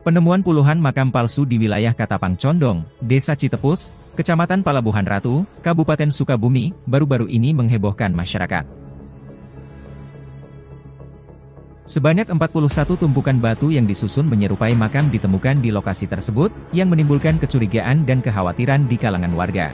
Penemuan puluhan makam palsu di wilayah Katapang Condong, Desa Citepus, Kecamatan Palabuhan Ratu, Kabupaten Sukabumi, baru-baru ini menghebohkan masyarakat. Sebanyak 41 tumpukan batu yang disusun menyerupai makam ditemukan di lokasi tersebut, yang menimbulkan kecurigaan dan kekhawatiran di kalangan warga.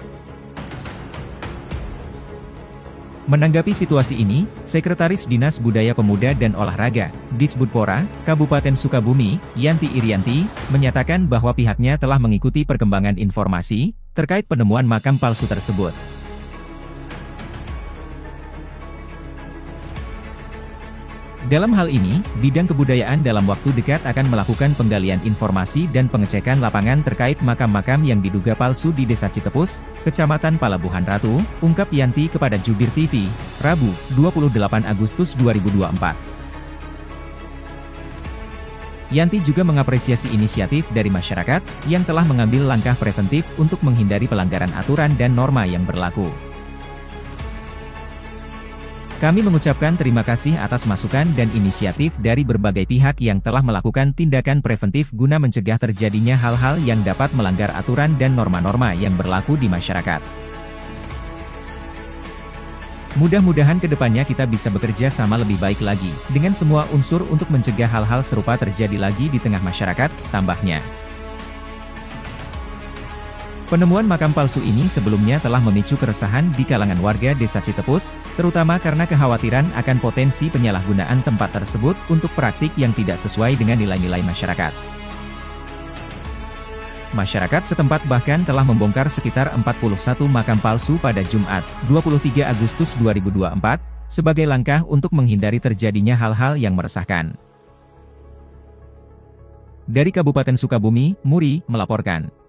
Menanggapi situasi ini, Sekretaris Dinas Budaya Pemuda dan Olahraga, Disbudpora, Kabupaten Sukabumi, Yanti Irianti, menyatakan bahwa pihaknya telah mengikuti perkembangan informasi terkait penemuan makam palsu tersebut. Dalam hal ini, Bidang Kebudayaan dalam waktu dekat akan melakukan penggalian informasi dan pengecekan lapangan terkait makam-makam yang diduga palsu di Desa Citepus, Kecamatan Palabuhan Ratu, ungkap Yanti kepada Jubir TV, Rabu, 28 Agustus 2024. Yanti juga mengapresiasi inisiatif dari masyarakat, yang telah mengambil langkah preventif untuk menghindari pelanggaran aturan dan norma yang berlaku. Kami mengucapkan terima kasih atas masukan dan inisiatif dari berbagai pihak yang telah melakukan tindakan preventif guna mencegah terjadinya hal-hal yang dapat melanggar aturan dan norma-norma yang berlaku di masyarakat. Mudah-mudahan kedepannya kita bisa bekerja sama lebih baik lagi, dengan semua unsur untuk mencegah hal-hal serupa terjadi lagi di tengah masyarakat, tambahnya. Penemuan makam palsu ini sebelumnya telah memicu keresahan di kalangan warga Desa Citepus, terutama karena kekhawatiran akan potensi penyalahgunaan tempat tersebut untuk praktik yang tidak sesuai dengan nilai-nilai masyarakat. Masyarakat setempat bahkan telah membongkar sekitar 41 makam palsu pada Jumat, 23 Agustus 2024, sebagai langkah untuk menghindari terjadinya hal-hal yang meresahkan. Dari Kabupaten Sukabumi, Muri, melaporkan.